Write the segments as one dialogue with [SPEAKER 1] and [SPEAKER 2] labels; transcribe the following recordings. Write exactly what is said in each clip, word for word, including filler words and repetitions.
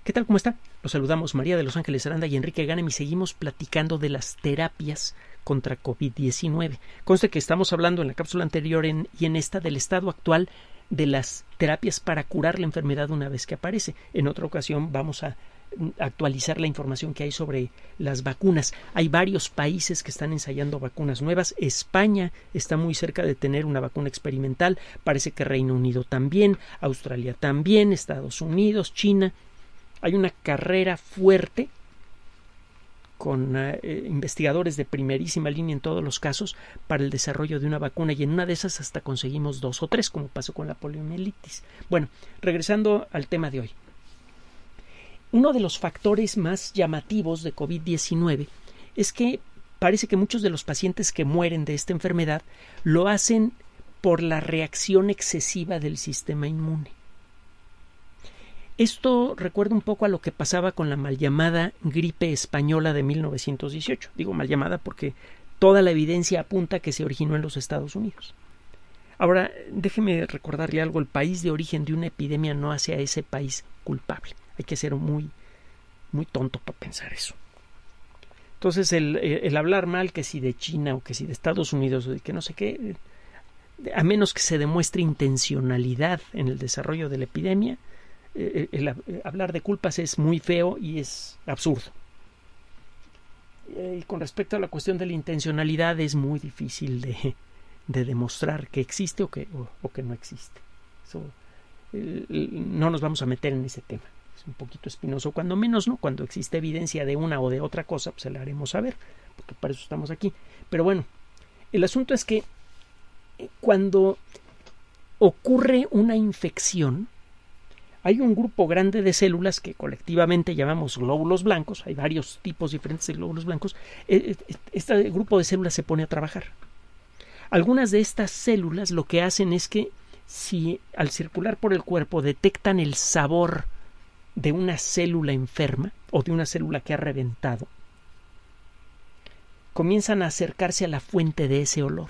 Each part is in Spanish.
[SPEAKER 1] ¿Qué tal? ¿Cómo está? Los saludamos María de Los Ángeles Aranda y Enrique Ganem y seguimos platicando de las terapias contra COVID diecinueve. Conste que estamos hablando en la cápsula anterior en, y en esta del estado actual de las terapias para curar la enfermedad una vez que aparece. En otra ocasión vamos a actualizar la información que hay sobre las vacunas. Hay varios países que están ensayando vacunas nuevas. España está muy cerca de tener una vacuna experimental. Parece que Reino Unido también, Australia también, Estados Unidos, China. Hay una carrera fuerte con eh, investigadores de primerísima línea en todos los casos para el desarrollo de una vacuna, y en una de esas hasta conseguimos dos o tres, como pasó con la poliomielitis. Bueno, regresando al tema de hoy. Uno de los factores más llamativos de COVID diecinueve es que parece que muchos de los pacientes que mueren de esta enfermedad lo hacen por la reacción excesiva del sistema inmune. Esto recuerda un poco a lo que pasaba con la mal llamada gripe española de mil novecientos dieciocho. Digo mal llamada porque toda la evidencia apunta que se originó en los Estados Unidos. Ahora, déjeme recordarle algo. El país de origen de una epidemia no hace a ese país culpable. Hay que ser muy, muy tonto para pensar eso. Entonces, el, el hablar mal que si de China o que si de Estados Unidos o de que no sé qué, a menos que se demuestre intencionalidad en el desarrollo de la epidemia, El, el, el hablar de culpas es muy feo y es absurdo. Y con respecto a la cuestión de la intencionalidad, es muy difícil de, de demostrar que existe o que, o, o que no existe. Eso, el, el, no nos vamos a meter en ese tema. Es un poquito espinoso, cuando menos, ¿no? Cuando existe evidencia de una o de otra cosa, pues se la haremos saber, porque para eso estamos aquí. Pero bueno, el asunto es que cuando ocurre una infección, hay un grupo grande de células que colectivamente llamamos glóbulos blancos. Hay varios tipos diferentes de glóbulos blancos. Este grupo de células se pone a trabajar. Algunas de estas células lo que hacen es que si al circular por el cuerpo detectan el sabor de una célula enferma o de una célula que ha reventado, comienzan a acercarse a la fuente de ese olor.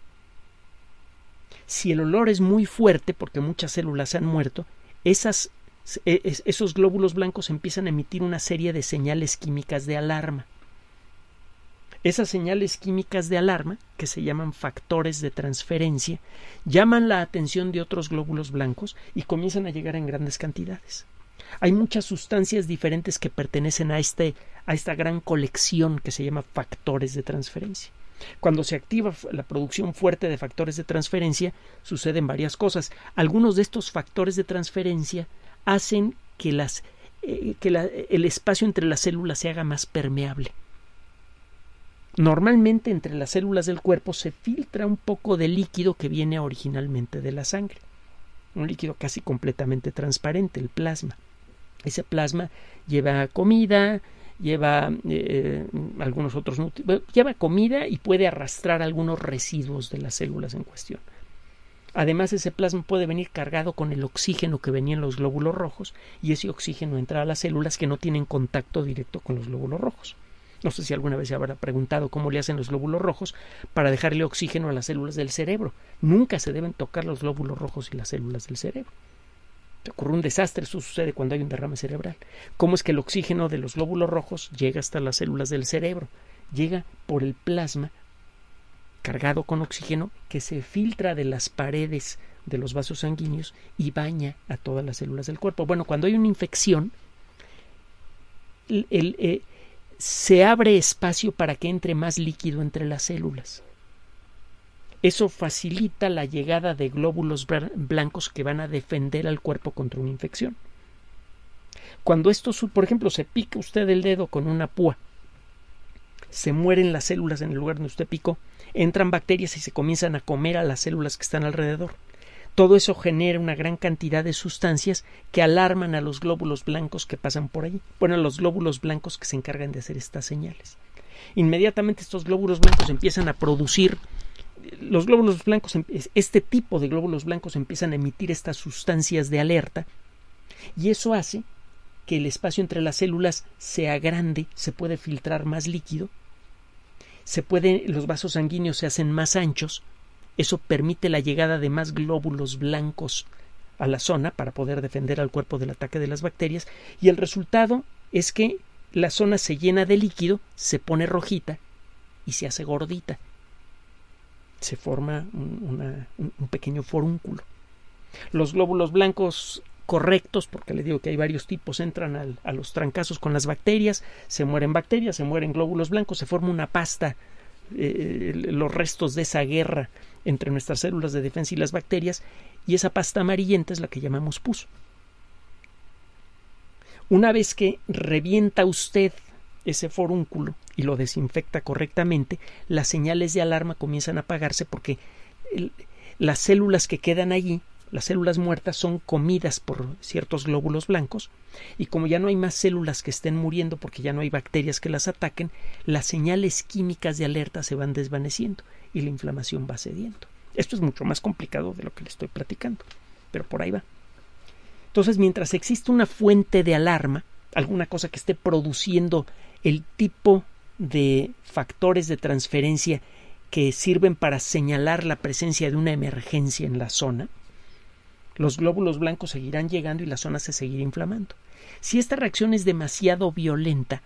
[SPEAKER 1] Si el olor es muy fuerte, porque muchas células han muerto, Esas, esos glóbulos blancos empiezan a emitir una serie de señales químicas de alarma. Esas señales químicas de alarma, que se llaman factores de transferencia, llaman la atención de otros glóbulos blancos y comienzan a llegar en grandes cantidades. Hay muchas sustancias diferentes que pertenecen a, este, a esta gran colección que se llama factores de transferencia. Cuando se activa la producción fuerte de factores de transferencia, suceden varias cosas. Algunos de estos factores de transferencia hacen que, las, eh, que la, el espacio entre las células se haga más permeable. Normalmente entre las células del cuerpo se filtra un poco de líquido que viene originalmente de la sangre. Un líquido casi completamente transparente, el plasma. Ese plasma lleva comida, lleva eh, algunos otros nutrientes, lleva comida y puede arrastrar algunos residuos de las células en cuestión. Además, ese plasma puede venir cargado con el oxígeno que venía en los glóbulos rojos, y ese oxígeno entra a las células que no tienen contacto directo con los glóbulos rojos. No sé si alguna vez se habrá preguntado cómo le hacen los glóbulos rojos para dejarle oxígeno a las células del cerebro. Nunca se deben tocar los glóbulos rojos y las células del cerebro. Ocurre un desastre, eso sucede cuando hay un derrame cerebral. ¿Cómo es que el oxígeno de los glóbulos rojos llega hasta las células del cerebro? Llega por el plasma cargado con oxígeno que se filtra de las paredes de los vasos sanguíneos y baña a todas las células del cuerpo. Bueno, cuando hay una infección, el, el, eh, se abre espacio para que entre más líquido entre las células. Eso facilita la llegada de glóbulos blancos que van a defender al cuerpo contra una infección. Cuando esto, por ejemplo, se pica usted el dedo con una púa, se mueren las células en el lugar donde usted picó, entran bacterias y se comienzan a comer a las células que están alrededor. Todo eso genera una gran cantidad de sustancias que alarman a los glóbulos blancos que pasan por allí. Bueno, a los glóbulos blancos que se encargan de hacer estas señales. Inmediatamente estos glóbulos blancos empiezan a producir Los glóbulos blancos, este tipo de glóbulos blancos empiezan a emitir estas sustancias de alerta, y eso hace que el espacio entre las células sea grande, se puede filtrar más líquido, se puede, los vasos sanguíneos se hacen más anchos, eso permite la llegada de más glóbulos blancos a la zona para poder defender al cuerpo del ataque de las bacterias, y el resultado es que la zona se llena de líquido, se pone rojita y se hace gordita. Se forma un, una, un pequeño forúnculo. Los glóbulos blancos correctos, porque le digo que hay varios tipos, entran al, a los trancazos con las bacterias, se mueren bacterias, se mueren glóbulos blancos, se forma una pasta, eh, los restos de esa guerra entre nuestras células de defensa y las bacterias, y esa pasta amarillenta es la que llamamos pus. Una vez que revienta usted ese forúnculo y lo desinfecta correctamente, las señales de alarma comienzan a apagarse porque el, las células que quedan allí, las células muertas, son comidas por ciertos glóbulos blancos, y como ya no hay más células que estén muriendo porque ya no hay bacterias que las ataquen, las señales químicas de alerta se van desvaneciendo y la inflamación va cediendo. Esto es mucho más complicado de lo que le estoy platicando, pero por ahí va. Entonces, mientras existe una fuente de alarma, alguna cosa que esté produciendo el tipo de factores de transferencia que sirven para señalar la presencia de una emergencia en la zona, los glóbulos blancos seguirán llegando y la zona se seguirá inflamando. Si esta reacción es demasiado violenta,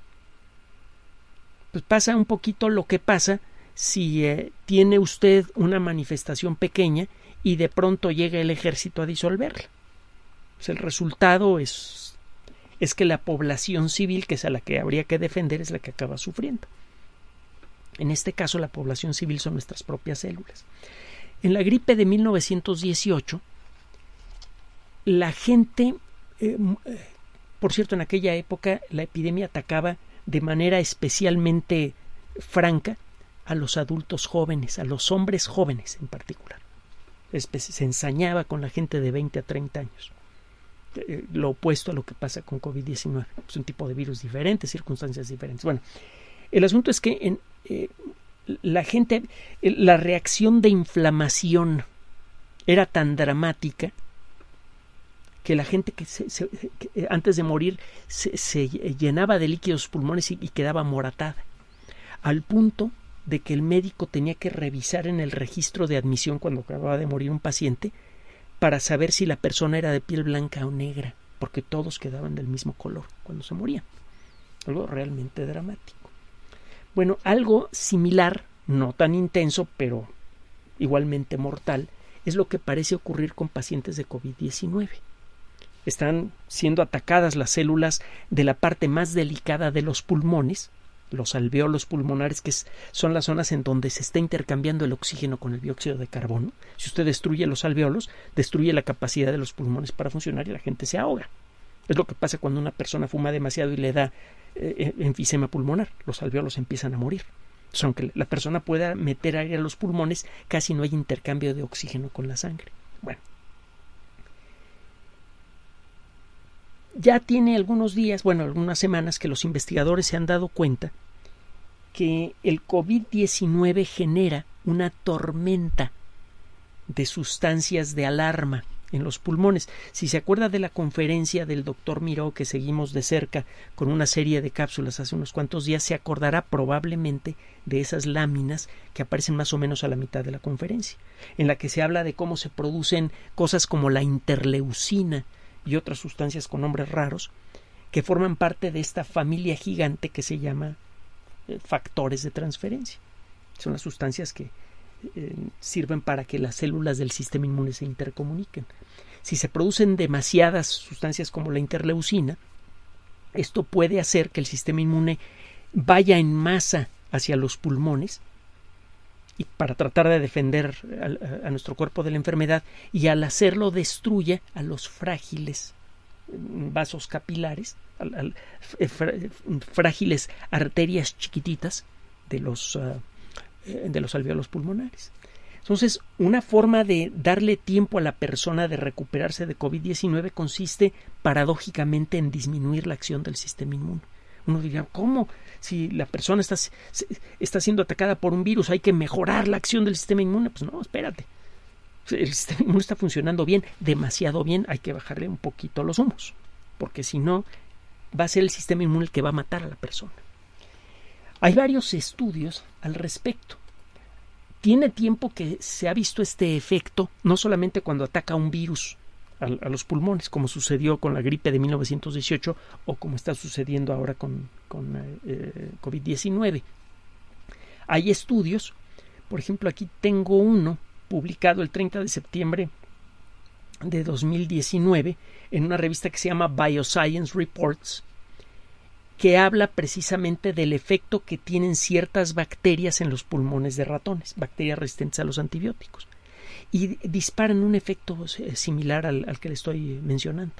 [SPEAKER 1] pues pasa un poquito lo que pasa si eh, tiene usted una manifestación pequeña y de pronto llega el ejército a disolverla. Pues el resultado es, es que la población civil, que es a la que habría que defender, es la que acaba sufriendo. En este caso, la población civil son nuestras propias células. En la gripe de mil novecientos dieciocho, la gente, eh, por cierto, en aquella época la epidemia atacaba de manera especialmente franca a los adultos jóvenes, a los hombres jóvenes en particular. Se ensañaba con la gente de veinte a treinta años. Eh, lo opuesto a lo que pasa con COVID diecinueve. Es un tipo de virus diferente, circunstancias diferentes. Bueno, el asunto es que en, eh, la gente, la reacción de inflamación era tan dramática que la gente que, se, se, que antes de morir se, se llenaba de líquidos pulmones y, y quedaba moratada, al punto de que el médico tenía que revisar en el registro de admisión cuando acababa de morir un paciente para saber si la persona era de piel blanca o negra, porque todos quedaban del mismo color cuando se morían. Algo realmente dramático. Bueno, algo similar, no tan intenso, pero igualmente mortal, es lo que parece ocurrir con pacientes de COVID diecinueve. Están siendo atacadas las células de la parte más delicada de los pulmones, los alvéolos pulmonares, que es, son las zonas en donde se está intercambiando el oxígeno con el dióxido de carbono. Si usted destruye los alvéolos, destruye la capacidad de los pulmones para funcionar y la gente se ahoga. Es lo que pasa cuando una persona fuma demasiado y le da eh, enfisema pulmonar. Los alvéolos empiezan a morir. Entonces, aunque la persona pueda meter aire a los pulmones, casi no hay intercambio de oxígeno con la sangre. Bueno, ya tiene algunos días, bueno, algunas semanas que los investigadores se han dado cuenta que el COVID diecinueve genera una tormenta de sustancias de alarma en los pulmones. Si se acuerda de la conferencia del doctor Miró que seguimos de cerca con una serie de cápsulas hace unos cuantos días, se acordará probablemente de esas láminas que aparecen más o menos a la mitad de la conferencia, en la que se habla de cómo se producen cosas como la interleucina y otras sustancias con nombres raros que forman parte de esta familia gigante que se llama eh, factores de transferencia. Son las sustancias que eh, sirven para que las células del sistema inmune se intercomuniquen. Si se producen demasiadas sustancias como la interleucina, esto puede hacer que el sistema inmune vaya en masa hacia los pulmones y para tratar de defender a, a nuestro cuerpo de la enfermedad, y al hacerlo destruye a los frágiles vasos capilares, al, al, frágiles arterias chiquititas de los, uh, de los alvéolos pulmonares. Entonces, una forma de darle tiempo a la persona de recuperarse de COVID diecinueve consiste paradójicamente en disminuir la acción del sistema inmune. Uno diría, ¿cómo? Si la persona está, está siendo atacada por un virus, hay que mejorar la acción del sistema inmune. Pues no, espérate. El sistema inmune está funcionando bien, demasiado bien, hay que bajarle un poquito los humos, porque si no, va a ser el sistema inmune el que va a matar a la persona. Hay varios estudios al respecto. Tiene tiempo que se ha visto este efecto, no solamente cuando ataca un virus a, a los pulmones, como sucedió con la gripe de mil novecientos dieciocho o como está sucediendo ahora con, con eh, COVID diecinueve. Hay estudios, por ejemplo, aquí tengo uno publicado el treinta de septiembre de dos mil diecinueve en una revista que se llama Bioscience Reports, que habla precisamente del efecto que tienen ciertas bacterias en los pulmones de ratones, bacterias resistentes a los antibióticos, y disparan un efecto similar al, al que le estoy mencionando.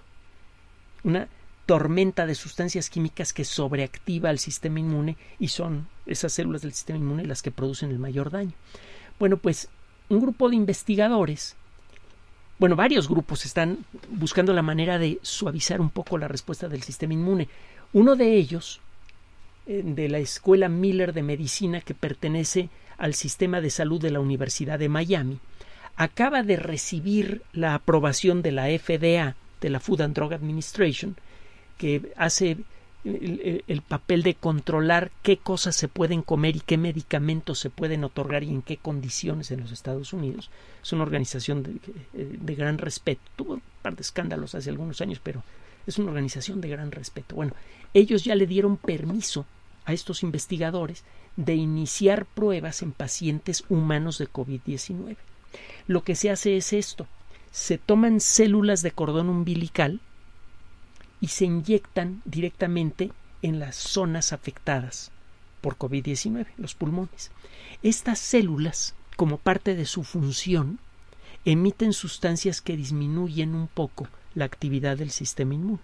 [SPEAKER 1] Una tormenta de sustancias químicas que sobreactiva al sistema inmune, y son esas células del sistema inmune las que producen el mayor daño. Bueno, pues un grupo de investigadores, bueno, varios grupos están buscando la manera de suavizar un poco la respuesta del sistema inmune. Uno de ellos, de la Escuela Miller de Medicina, que pertenece al sistema de salud de la Universidad de Miami, acaba de recibir la aprobación de la F D A, de la Food and Drug Administration, que hace el, el papel de controlar qué cosas se pueden comer y qué medicamentos se pueden otorgar y en qué condiciones en los Estados Unidos. Es una organización de, de gran respeto. Tuvo un par de escándalos hace algunos años, pero es una organización de gran respeto. Bueno, ellos ya le dieron permiso a estos investigadores de iniciar pruebas en pacientes humanos de COVID diecinueve. Lo que se hace es esto: se toman células de cordón umbilical y se inyectan directamente en las zonas afectadas por COVID diecinueve, los pulmones. Estas células, como parte de su función, emiten sustancias que disminuyen un poco la actividad del sistema inmune.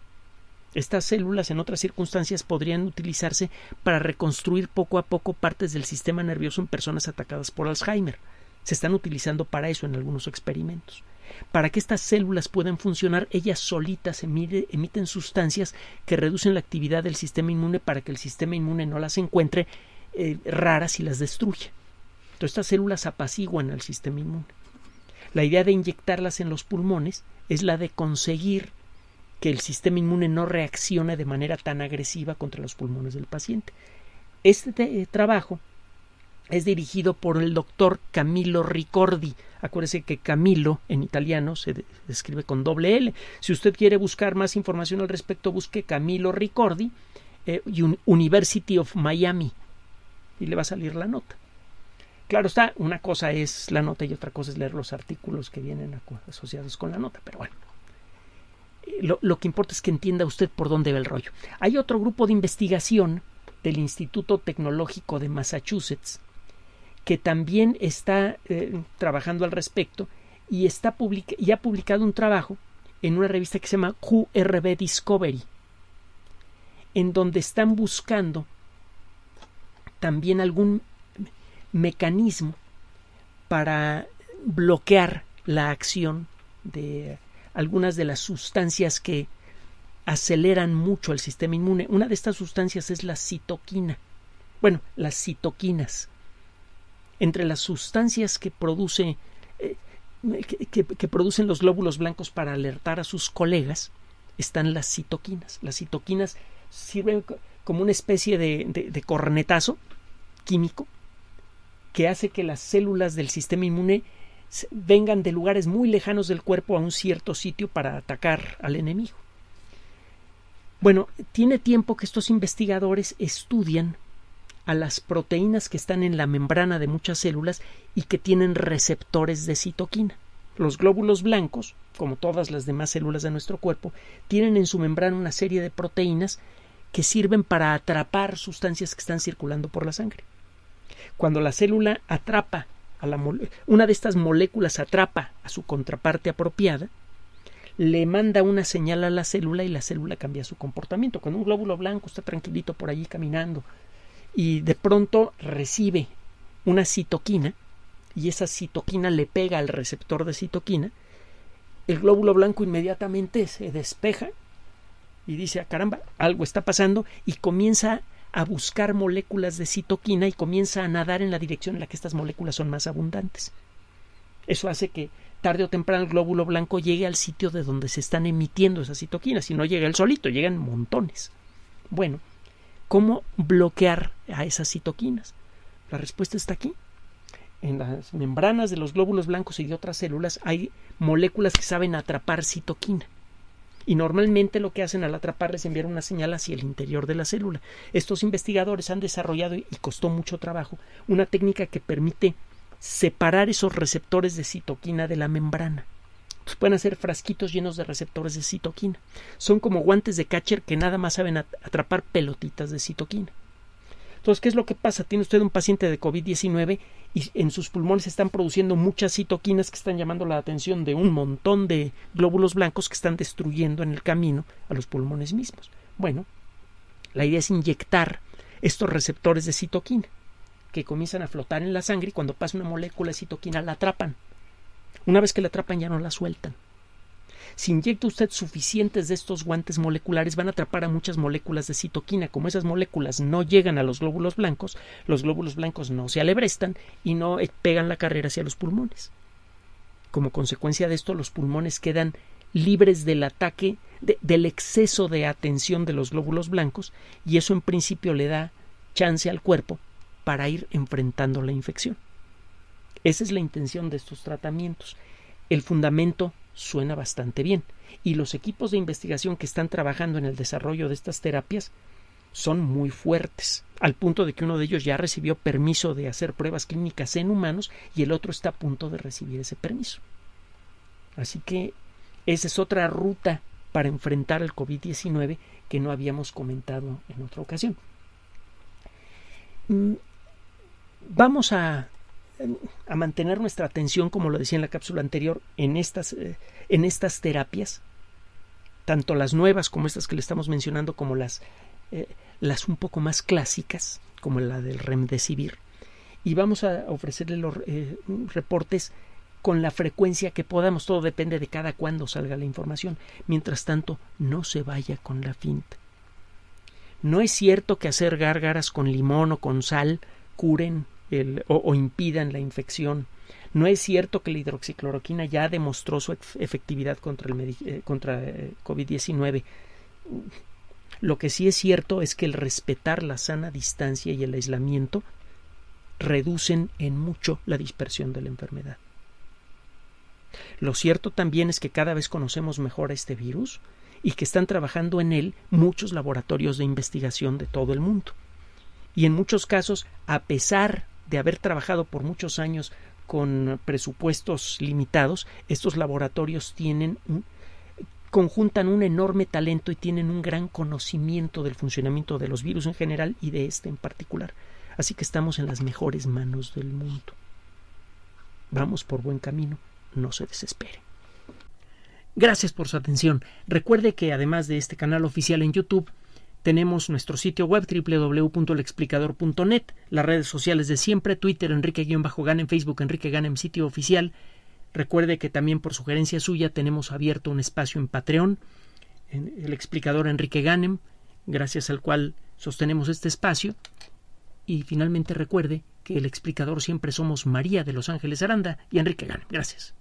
[SPEAKER 1] Estas células, en otras circunstancias, podrían utilizarse para reconstruir poco a poco partes del sistema nervioso en personas atacadas por Alzheimer. Se están utilizando para eso en algunos experimentos. Para que estas células puedan funcionar, ellas solitas emite, emiten sustancias que reducen la actividad del sistema inmune para que el sistema inmune no las encuentre eh, raras y las destruya. Entonces, estas células apaciguan al sistema inmune. La idea de inyectarlas en los pulmones es la de conseguir que el sistema inmune no reaccione de manera tan agresiva contra los pulmones del paciente. Este eh, trabajo es dirigido por el doctor Camillo Ricordi. Acuérdese que Camillo en italiano se de- escribe con doble L. Si usted quiere buscar más información al respecto, busque Camillo Ricordi, eh, University of Miami, y le va a salir la nota. Claro está, una cosa es la nota y otra cosa es leer los artículos que vienen asociados con la nota, pero bueno. Lo, lo que importa es que entienda usted por dónde va el rollo. Hay otro grupo de investigación del Instituto Tecnológico de Massachusetts que también está eh, trabajando al respecto y, está publica- y ha publicado un trabajo en una revista que se llama Q R B Discovery, en donde están buscando también algún mecanismo para bloquear la acción de algunas de las sustancias que aceleran mucho el sistema inmune. Una de estas sustancias es la citoquina. Bueno, las citoquinas. Entre las sustancias que produce eh, que, que, que producen los glóbulos blancos para alertar a sus colegas están las citoquinas. Las citoquinas sirven como una especie de, de, de cornetazo químico que hace que las células del sistema inmune vengan de lugares muy lejanos del cuerpo a un cierto sitio para atacar al enemigo. Bueno, tiene tiempo que estos investigadores estudian a las proteínas que están en la membrana de muchas células y que tienen receptores de citoquina. Los glóbulos blancos, como todas las demás células de nuestro cuerpo, tienen en su membrana una serie de proteínas que sirven para atrapar sustancias que están circulando por la sangre. Cuando la célula atrapa a la mole- una de estas moléculas atrapa a su contraparte apropiada, le manda una señal a la célula y la célula cambia su comportamiento. Cuando un glóbulo blanco está tranquilito por allí caminando y de pronto recibe una citoquina y esa citoquina le pega al receptor de citoquina, el glóbulo blanco inmediatamente se despeja y dice, ah, caramba, algo está pasando, y comienza a buscar moléculas de citoquina y comienza a nadar en la dirección en la que estas moléculas son más abundantes. Eso hace que tarde o temprano el glóbulo blanco llegue al sitio de donde se están emitiendo esas citoquinas, y no llega él solito, llegan montones. Bueno, ¿cómo bloquear a esas citoquinas? La respuesta está aquí. en las membranas de los glóbulos blancos y de otras células hay moléculas que saben atrapar citoquina. Y normalmente lo que hacen al atraparla es enviar una señal hacia el interior de la célula. Estos investigadores han desarrollado, y costó mucho trabajo, una técnica que permite separar esos receptores de citoquina de la membrana. Entonces pueden hacer frasquitos llenos de receptores de citoquina. Son como guantes de catcher que nada más saben atrapar pelotitas de citoquina. Entonces, ¿qué es lo que pasa? Tiene usted un paciente de COVID diecinueve y en sus pulmones se están produciendo muchas citoquinas que están llamando la atención de un montón de glóbulos blancos que están destruyendo en el camino a los pulmones mismos. Bueno, la idea es inyectar estos receptores de citoquina que comienzan a flotar en la sangre y cuando pasa una molécula de citoquina la atrapan. Una vez que la atrapan ya no la sueltan. Si inyecta usted suficientes de estos guantes moleculares, van a atrapar a muchas moléculas de citoquina. Como esas moléculas no llegan a los glóbulos blancos, los glóbulos blancos no se alebrestan y no pegan la carrera hacia los pulmones. Como consecuencia de esto, los pulmones quedan libres del ataque, de, del exceso de atención de los glóbulos blancos, y eso en principio le da chance al cuerpo para ir enfrentando la infección. Esa es la intención de estos tratamientos. El fundamento suena bastante bien y los equipos de investigación que están trabajando en el desarrollo de estas terapias son muy fuertes, al punto de que uno de ellos ya recibió permiso de hacer pruebas clínicas en humanos y el otro está a punto de recibir ese permiso. Así que esa es otra ruta para enfrentar el COVID diecinueve que no habíamos comentado en otra ocasión. Vamos a a mantener nuestra atención, como lo decía en la cápsula anterior, en estas, eh, en estas terapias, tanto las nuevas como estas que le estamos mencionando, como las, eh, las un poco más clásicas, como la del Remdesivir, y vamos a ofrecerle los eh, reportes con la frecuencia que podamos. Todo depende de cada cuándo salga la información. Mientras tanto, no se vaya con la finta. No es cierto que hacer gárgaras con limón o con sal curen El, o, o impidan la infección. No es cierto que la hidroxicloroquina ya demostró su efectividad contra el eh, contra eh, COVID diecinueve. Lo que sí es cierto es que el respetar la sana distancia y el aislamiento reducen en mucho la dispersión de la enfermedad. Lo cierto también es que cada vez conocemos mejor a este virus y que están trabajando en él muchos laboratorios de investigación de todo el mundo. Y en muchos casos, a pesar de haber trabajado por muchos años con presupuestos limitados, estos laboratorios tienen un, conjuntan un enorme talento y tienen un gran conocimiento del funcionamiento de los virus en general y de este en particular. Así que estamos en las mejores manos del mundo. Vamos por buen camino, no se desespere. Gracias por su atención. Recuerde que además de este canal oficial en YouTube, tenemos nuestro sitio web doble u doble u doble u punto el explicador punto net, las redes sociales de siempre, Twitter Enrique-Ganem, Facebook Enrique Ganem, sitio oficial. Recuerde que también por sugerencia suya tenemos abierto un espacio en Patreon, en el explicador Enrique Ganem, gracias al cual sostenemos este espacio. Y finalmente recuerde que el explicador siempre somos María de Los Ángeles Aranda y Enrique Ganem. Gracias.